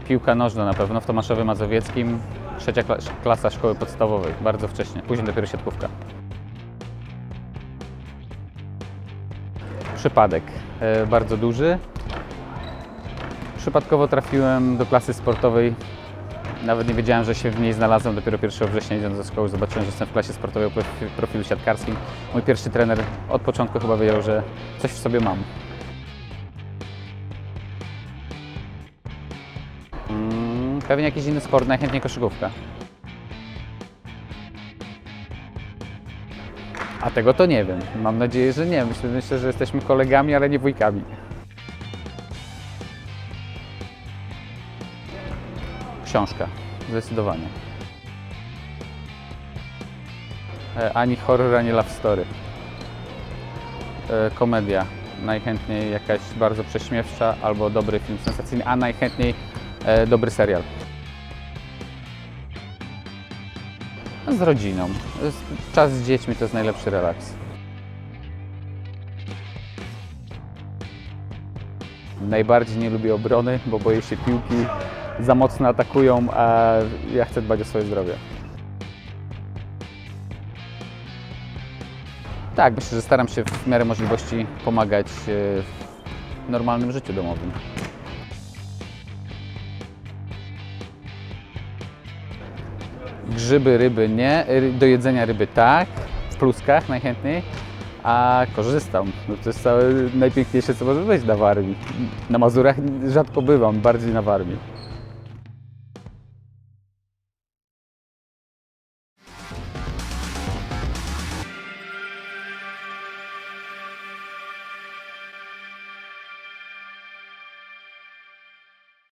Piłka nożna na pewno w Tomaszowie Mazowieckim, trzecia klasa szkoły podstawowej, bardzo wcześnie, później dopiero siatkówka. Przypadek bardzo duży. Przypadkowo trafiłem do klasy sportowej. Nawet nie wiedziałem, że się w niej znalazłem. Dopiero 1 września idąc do szkoły zobaczyłem, że jestem w klasie sportowej o profilu siatkarskim. Mój pierwszy trener od początku chyba wiedział, że coś w sobie mam. Pewnie jakiś inny sport, najchętniej koszykówka. A tego to nie wiem. Mam nadzieję, że nie. Myślę, że jesteśmy kolegami, ale nie wujkami. Książka, zdecydowanie. Ani horror, ani love story. Komedia. Najchętniej jakaś bardzo prześmiewcza albo dobry film sensacyjny, a najchętniej dobry serial. Z rodziną. Czas z dziećmi to jest najlepszy relaks. Najbardziej nie lubię obrony, bo boję się piłki. Za mocno atakują, a ja chcę dbać o swoje zdrowie. Tak, myślę, że staram się w miarę możliwości pomagać w normalnym życiu domowym. Grzyby, ryby nie, do jedzenia ryby tak, w pluskach najchętniej, a korzystam. No to jest całe najpiękniejsze, co może być na Warmii. Na Mazurach rzadko bywam, bardziej na Warmii.